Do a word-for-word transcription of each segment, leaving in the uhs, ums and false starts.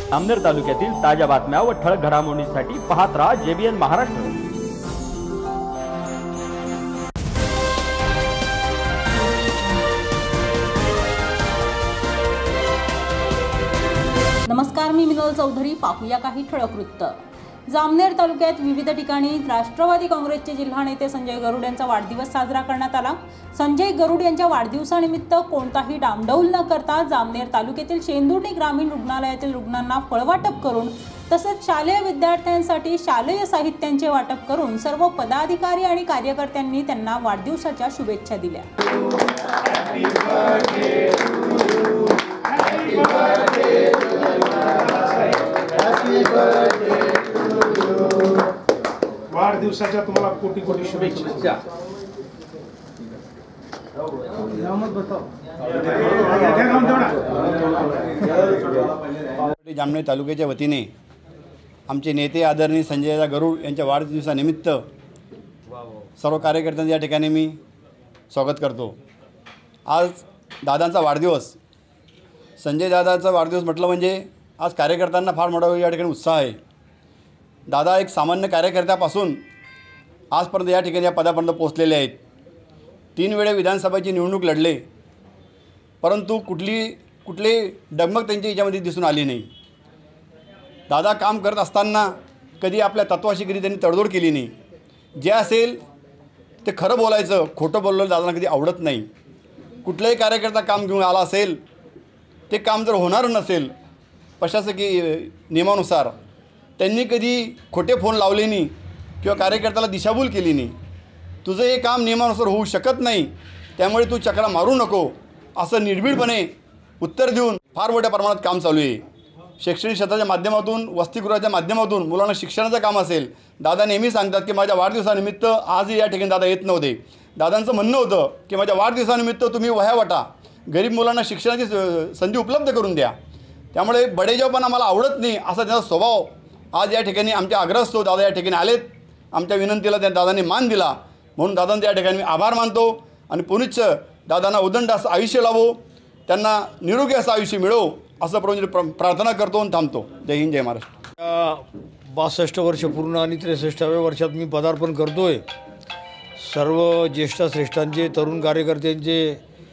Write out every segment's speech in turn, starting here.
जामनेर तालुक्यातील ताज्या बातम्या व ठळक घडामोडींसाठी पाहत राहा जेबीएन महाराष्ट्र। नमस्कार, मी मिनल चौधरी। पाहूया काही ठळक वृत्त। जामनेर तालुक्यात विविध ठिकाणी राष्ट्रवादी काँग्रेसचे जिल्हा नेते संजय गरुड यांचा वाढदिवस साजरा करण्यात आला। संजय गरुड यांच्या वाढदिवसानिमित्त कोणताही डामडौल न करता जामनेर तालुक्यातील शेंदुर्णी ग्रामीण रुग्णालयातील रुग्णांना फळवाटप करून तसेच शालेय विद्यार्थ्यांसाठी शालेय साहित्यांचे वाटप करून सर्व पदाधिकारी आणि कार्यकर्त्यांनी त्यांना वाढदिवसाच्या शुभेच्छा दिल्या। वाढदिवसाच्या तुम्हाला कोटी कोटी शुभेच्छा। जामनेर तालुक्याच्या वतीने आमचे नेते आदरणीय संजय गरुड यांच्या वाढदिवसानिमित्त सर्व कार्यकर्त्यांच्या या ठिकाणी मी स्वागत करतो। आज दादांचा वाढदिवस, संजय दादाचा वाढदिवस म्हटलं म्हणजे आज कार्यकर्त्यांना फार मोठा या ठिकाणी उत्साह आहे। दादा एक सामान्य कार्यकर्त्यापासून आजपर्यंत या ठिकाणी या पदापर्यंत पोहोचलेले आहेत। तीन वेळा विधानसभेची निवडणूक लढले, परंतु कुठली कुठली डगमग त्यांच्या याच्यामध्ये दिसून आली नाही। दादा काम करत असताना कधी आपल्या तत्वाशी कधी त्यांनी तडजोड केली नाही। जे असेल ते खरं बोलायचं, खोटं बोललेलं दादांना कधी आवडत नाही। कुठलाही कार्यकर्ता काम घेऊन आला असेल, ते काम जर होणार नसेल प्रशासकीय नियमानुसार, त्यांनी कधी खोटे फोन लावले नाही किंवा कार्यकर्त्याला दिशाभूल केली नाही। तुझं हे काम नियमानुसार होऊ शकत नाही, त्यामुळे तू चक्रा मारू नको असं निर्भीडपणे उत्तर देऊन फार मोठ्या प्रमाणात काम चालू आहे। शैक्षणिक क्षेत्राच्या माध्यमातून, वसतिगृहाच्या माध्यमातून मुलांना शिक्षणाचं काम असेल, दादा नेहमी सांगतात की माझ्या वाढदिवसानिमित्त आजही या ठिकाणी दादा येत नव्हते। दादांचं म्हणणं होतं की माझ्या वाढदिवसानिमित्त तुम्ही वह्या वाटा, गरीब मुलांना शिक्षणाची संधी उपलब्ध करून द्या। त्यामुळे बडेजावपणा मला आवडत नाही असा त्यांचा स्वभाव आज या ठिकाणी आमच्या आग्रहस्थो दादा या ठिकाणी आलेत। आमच्या विनंतीला त्या दादांनी मान दिला, म्हणून दादांच्या या ठिकाणी मी आभार मानतो आणि पुनश्च दादांना उदंड असं आयुष्य लाभो, त्यांना निरोगी असं आयुष्य मिळो असं प्र प्रार्थना करतो आणि थांबतो। जय हिंद, जय महाराष्ट्र। बासष्ट वर्ष पूर्ण आणि त्रेसष्टाव्या वर्षात मी पदार्पण करतोय। सर्व ज्येष्ठ श्रेष्ठांचे, तरुण कार्यकर्त्यांचे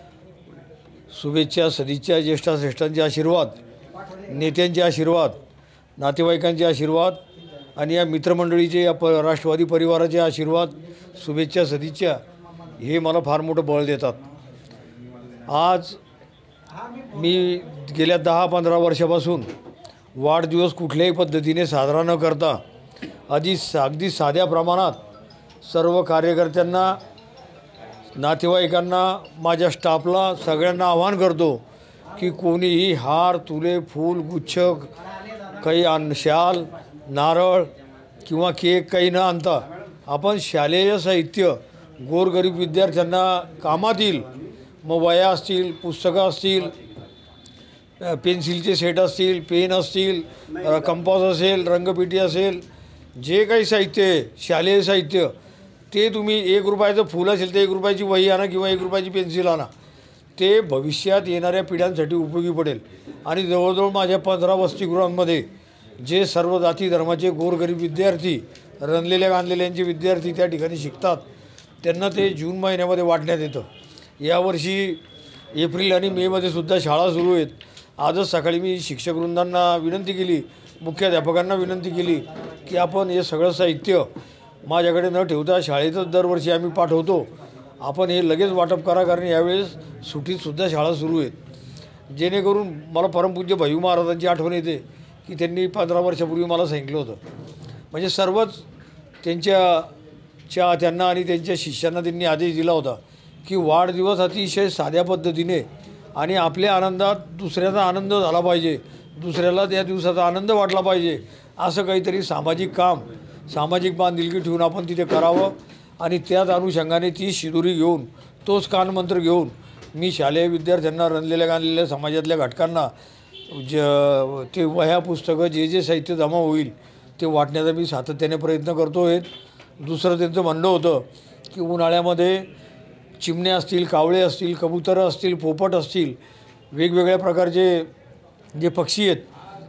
शुभेच्छा, सदिच्छा, ज्येष्ठ श्रेष्ठांचे आशीर्वाद, नेत्यांचे आशीर्वाद, नातेवाईकांचे आशीर्वाद आणि या मित्रमंडळीचे, या प राष्ट्रवादी परिवाराचे आशीर्वाद, शुभेच्छा, सदिच्छा हे मला फार मोठं बळ देतात। आज मी गेल्या दहा पंधरा वर्षापासून वाढदिवस कुठल्याही पद्धतीने साजरा न करता आधी अगदी साध्या प्रमाणात सर्व कार्यकर्त्यांना, नातेवाईकांना, माझ्या स्टाफला सगळ्यांना आवाहन करतो की कोणीही हार, तुले, फूल, गुच्छ, काही अन्न, शाल, नारळ किंवा केक काही न आणता आपण शालेय साहित्य गोरगरीब विद्यार्थ्यांना कामात येईल, मग वह्या असतील, पुस्तकं असतील, पेन्सिलचे सेट असतील, पेन असतील, कंपास असेल, रंगपेटी असेल, जे काही साहित्य आहे शालेय साहित्य, ते तुम्ही एक रुपयाचं फूल असेल तर एक रुपयाची वही आणा किंवा एक रुपयाची पेन्सिल आणा। ते भविष्यात येणाऱ्या पिढ्यांसाठी उपयोगी पडेल। आणि जवळजवळ माझ्या पंधरा वसतिगृहांमध्ये जे सर्व जाती धर्माचे गोरगरीब विद्यार्थी, रणलेल्या गांधलेल्यांचे विद्यार्थी त्या ठिकाणी शिकतात, त्यांना ते जून महिन्यामध्ये वाटण्यात येतं। यावर्षी एप्रिल आणि मेमध्ये सुद्धा शाळा सुरू आहेत। आजच सकाळी मी शिक्षकवृंदांना विनंती केली, मुख्याध्यापकांना विनंती केली की आपण हे सगळं साहित्य माझ्याकडे न ठेवता शाळेतच दरवर्षी आम्ही पाठवतो, आपण हे लगेच वाटप करा, कारण यावेळेस सुट्टीतसुद्धा शाळा सुरू आहेत। जेणेकरून मला परमपूज्य भैयू महाराजांची आठवण येते की त्यांनी पंधरा वर्षापूर्वी मला सांगितलं होतं। म्हणजे सर्वच त्यांच्या चाहत्यांना आणि त्यांच्या शिष्यांना त्यांनी आदेश दिला होता की वाढदिवस अतिशय साध्या पद्धतीने आणि आपल्या आनंदात दुसऱ्याचा आनंद झाला पाहिजे, दुसऱ्याला त्या दिवसाचा आनंद वाटला पाहिजे, असं काहीतरी सामाजिक काम, सामाजिक बांधिलकी ठेवून आपण तिथे करावं। आणि त्याच अनुषंगाने ती शिदोरी घेऊन, तोच कानमंत्र घेऊन मी शालेय विद्यार्थ्यांना, रणलेल्या गाणलेल्या समाजातल्या घटकांना ज ते वह्या, पुस्तकं, जे जे साहित्य जमा होईल ते वाटण्याचा मी सातत्याने प्रयत्न करतो आहे। दुसरं त्यांचं म्हणणं होतं की उन्हाळ्यामध्ये चिमण्या असतील, कावळे असतील, कबूतरं असतील, पोपट असतील, वेगवेगळ्या प्रकारचे जे पक्षी आहेत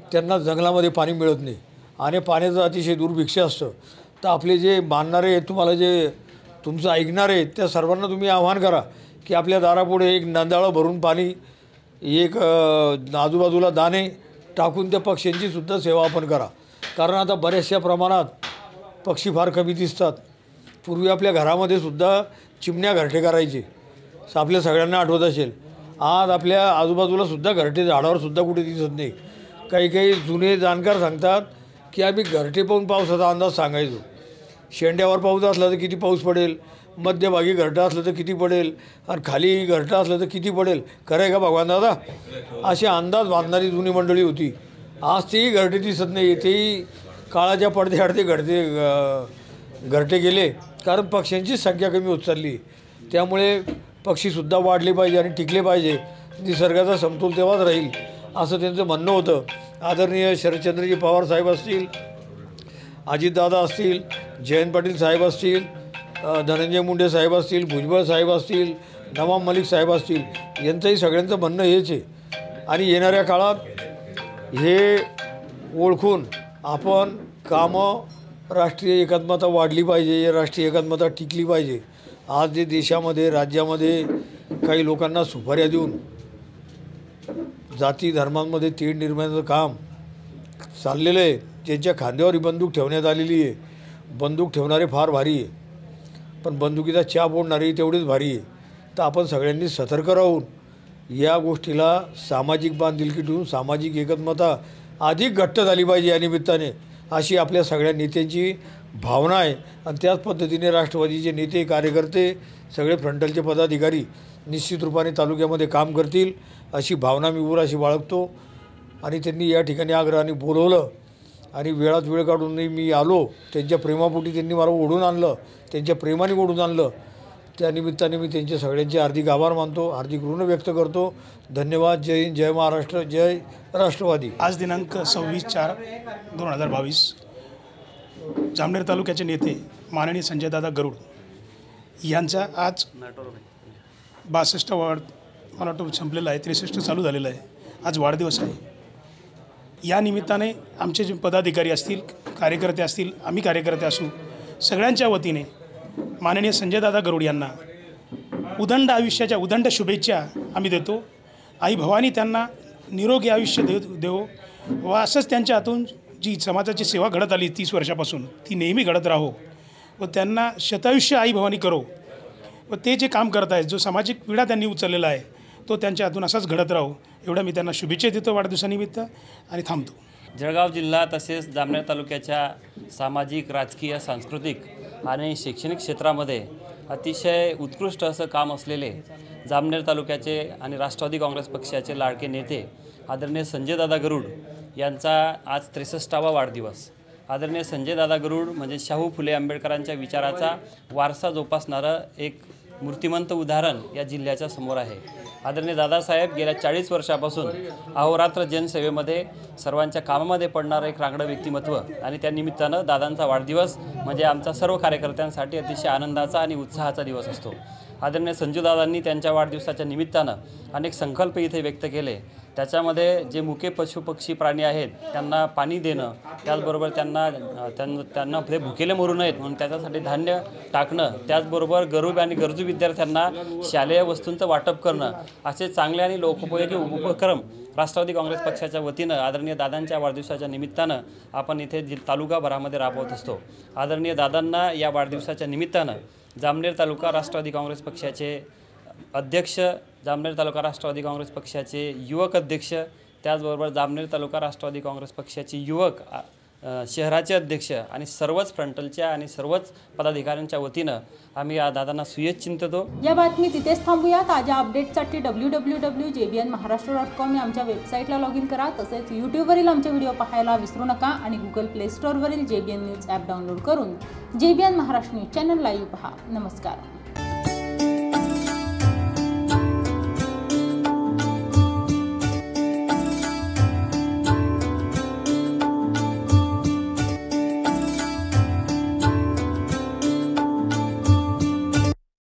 त्यांना जंगलामध्ये पाणी मिळत नाही आणि पाण्याचं अतिशय दुर्भिक्ष असतं. तर आपले जे मानणारे आहेत, तुम्हाला जे तुमचं ऐकणारे आहेत, त्या सर्वांना तुम्ही आवाहन करा की आपल्या दारापुढे एक नंदाळं भरून पाणी, एक आजूबाजूला दाणे टाकून त्या पक्ष्यांची सुद्धा सेवा आपण करा. कारण आता बऱ्याचशा प्रमाणात पक्षी फार कमी दिसतात. पूर्वी आपल्या घरामध्ये सुद्धा चिमण्या घरटे करायचे, आपल्या सगळ्यांना आठवत असेल. आज आपल्या आजूबाजूला सुद्धा घरटे झाडावर सुद्धा कुठे दिसत नाही. काही काही जुने जाणकार सांगतात की आम्ही घरटे पाहून पावसाचा अंदाज सांगायचो. शेंड्यावर पाऊस असला तर किती पाऊस पडेल, मध्यभागी घरटं असलं तर किती पडेल, आणि खाली घरटं असलं तर किती पडेल. खरं आहे का भगवान दादा? असे अंदाज बांधणारी जुनी मंडळी होती. आज तेही घरटे दिसत नाही. तेही काळाच्या पडद्याआड ते घरटे घरटे गेले, कारण पक्ष्यांची संख्या कमी होत चालली. त्यामुळे पक्षीसुद्धा वाढले पाहिजे आणि टिकले पाहिजे. निसर्गाचा समतोल तेव्हाच राहील असं त्यांचं म्हणणं होतं. आदरणीय शरदचंद्रजी पवार साहेब असतील, अजितदादा असतील, जयंत पाटील साहेब असतील, धनंजय मुंडे साहेब असतील, भुजबळ साहेब असतील, नवाब मलिक साहेब असतील, यांचंही सगळ्यांचं म्हणणं हेच आहे. आणि येणाऱ्या काळात हे ओळखून आपण कामं राष्ट्रीय एकात्मता वाढली पाहिजे, राष्ट्रीय एकात्मता टिकली पाहिजे. आज जे देशामध्ये राज्यामध्ये काही लोकांना सुपाऱ्या देऊन जाती धर्मांमध्ये तेढ निर्माणाचं काम चाललेलं आहे, ज्यांच्या खांद्यावर बंदूक ठेवण्यात आलेली आहे. बंदूक ठेवणारे फार भारी आहे, पण बंदुकीचा चाप ओढणारी तेवढीच भारी आहे. तर आपण सगळ्यांनी सतर्क राहून या गोष्टीला सामाजिक बांधिलकी ठेवून सामाजिक एकात्मता अधिक घट्ट झाली पाहिजे या निमित्ताने, अशी आपल्या सगळ्या नेत्यांची भावना आहे. आणि त्याच पद्धतीने राष्ट्रवादीचे नेते, कार्यकर्ते, सगळे फ्रंटलचे पदाधिकारी निश्चित रूपाने तालुक्यामध्ये काम करतील अशी भावना मी उराशी बाळगतो. आणि त्यांनी या ठिकाणी आग्रहाने बोलवलं आणि वेळात वेळ काढूनही मी आलो. त्यांच्या प्रेमापोटी त्यांनी मला ओढून आणलं, त्यांच्या प्रेमाने ओढून आणलं. त्यानिमित्ताने मी त्यांचे सगळ्यांचे हार्दिक आभार मानतो, हार्दिक ऋण व्यक्त करतो. धन्यवाद. जय हिंद, जय महाराष्ट्र, जय राष्ट्रवादी. आज दिनांक सव्वीस चार दोन हजार बावीस जामनेर तालुक्याचे नेते माननीय संजयदादा गरुड यांचा आज बासष्ट वाढ मला वाटतं संपलेला आहे, त्रेसष्ट चालू झालेला आहे. आज वाढदिवस आहे. या निमित्ताने आमचे जे पदाधिकारी असतील, कार्यकर्ते असतील, आम्ही कार्यकर्ते असू, सगळ्यांच्या वतीने माननीय संजयदादा गरुड यांना उदंड आयुष्याच्या उदंड शुभेच्छा आम्ही देतो. आई भवानी त्यांना निरोगी आयुष्य देव देवो व असंच त्यांच्या हातून जी समाजाची सेवा घडत आली तीस वर्षापासून ती नेहमी घडत राहो व त्यांना शतायुष्य आई भवानी करो. व ते जे काम करत आहेत, जो सामाजिक पिढा त्यांनी उचललेला आहे, तो त्यांच्या हातून असाच घडत राहो एवढं मी त्यांना शुभेच्छा देतो वाढदिवसानिमित्त आणि थांबतो. जळगाव जिल्हा तसेच जामनेर तालुक्याच्या सामाजिक, राजकीय, सांस्कृतिक आणि शैक्षणिक क्षेत्रामध्ये अतिशय उत्कृष्ट असं काम असलेले जामनेर तालुक्याचे आणि राष्ट्रवादी काँग्रेस पक्षाचे लाडके नेते आदरणीय संजयदादा गरुड यांचा आज त्रेसष्टावा वाढदिवस. आदरणीय संजयदादा गरुड म्हणजे शाहू फुले आंबेडकरांच्या विचाराचा वारसा जोपासणारं एक मूर्तिमंत उदाहरण या जिल्ह्याच्या समोर आहे. आदरणीय दादासाहेब गेल्या चाळीस वर्षापासून अहोरात्र जनसेवेमध्ये सर्वांच्या कामामध्ये पडणारं एक रांगडं व्यक्तिमत्व आणि त्या निमित्तानं दादांचा वाढदिवस म्हणजे आमचा सर्व कार्यकर्त्यांसाठी अतिशय आनंदाचा आणि उत्साहाचा दिवस असतो. आदरणीय संजूदादांनी त्यांच्या वाढदिवसाच्या निमित्तानं अनेक संकल्प इथे व्यक्त केले. त्याच्यामध्ये जे मुके पशुपक्षी प्राणी आहेत त्यांना पाणी देणं, त्याचबरोबर त्यांना त्यांना त्यांना ते भुकेले मरू नयेत म्हणून त्याच्यासाठी धान्य टाकणं, त्याचबरोबर गरीब आणि गरजू विद्यार्थ्यांना शालेय वस्तूंचं वाटप करणं, असे चांगले आणि लोकोपयोगी उपक्रम राष्ट्रवादी काँग्रेस पक्षाच्या वतीनं आदरणीय दादांच्या वाढदिवसाच्या निमित्तानं आपण इथे जि तालुकाभरामध्ये राबवत असतो. आदरणीय दादांना या वाढदिवसाच्या निमित्तानं जामनेर तालुका राष्ट्रवादी काँग्रेस पक्षाचे अध्यक्ष, जामनेर तालुका राष्ट्रवादी काँग्रेस पक्षाचे युवक अध्यक्ष, त्याचबरोबर जामनेर तालुका राष्ट्रवादी काँग्रेस पक्षाचे युवक शहराचे अध्यक्ष आणि सर्वच फ्रंटलच्या आणि सर्वच पदाधिकाऱ्यांच्या वतीनं आम्ही या दादांना सुयश चिंततो. या बातमी तिथेच थांबूया. ताज्या अपडेटसाठी W W W J B N Maharashtra dot com या आमच्या वेबसाईटला लॉग इन करा. तसेच यूट्यूबवरील आमचे व्हिडिओ पाहायला विसरू नका आणि गुगल प्ले स्टोअरवरील J B N news app download करून J B N Maharashtra news channel live पहा. नमस्कार.